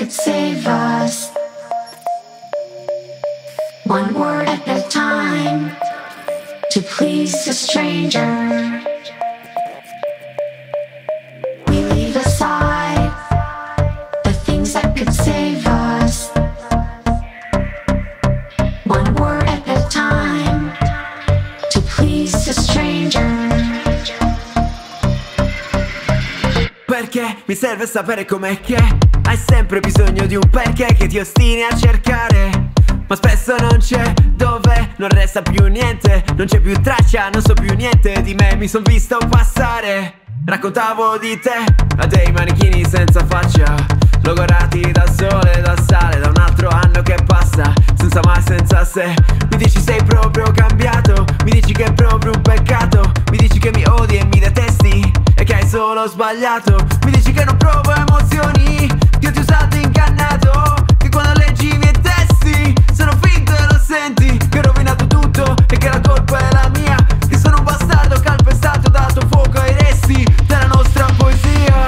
could save us. One word at a time to please a stranger. We leave aside the things that could save us. One word at a time to please a stranger. Perché mi serve sapere com'è che hai sempre bisogno di un perché che ti ostini a cercare, ma spesso non c'è, dove non resta più niente, non c'è più traccia, non so più niente di me, mi son visto passare. Raccontavo di te a dei manichini senza faccia, logorati dal sole, dal sale, da un altro anno che passa, senza mai, senza se. Mi dici sei proprio cambiato, mi dici che è proprio un peccato, mi dici che mi odi e mi detesti e che hai solo sbagliato. Mi dici che non provo emozioni, che ti ho usato e ingannato, che quando leggi i miei testi sono finto e lo senti, che ho rovinato tutto e che la colpa è la mia, che sono un bastardo calpestato, dato fuoco ai resti della nostra poesia,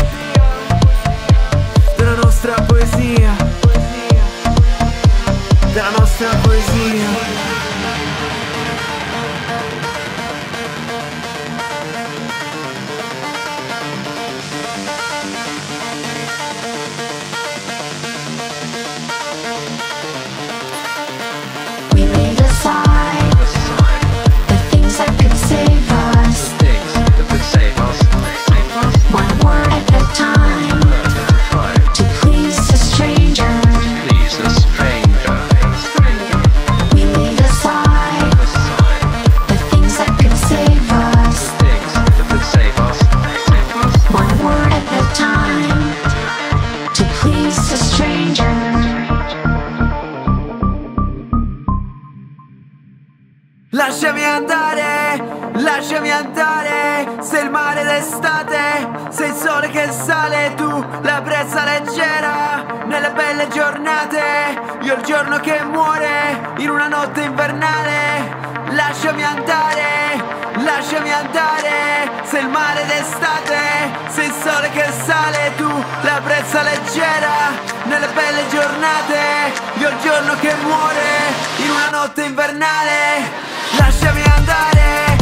della nostra poesia, della nostra poesia. Lasciami andare, sei il mare d'estate, sei il sole che sale, tu la brezza leggera, nelle belle giornate, io il giorno che muore, in una notte invernale. Lasciami andare, sei il mare d'estate, sei il sole che sale, tu la brezza leggera, nelle belle giornate, io il giorno che muore, in una notte invernale. Lasciami andare,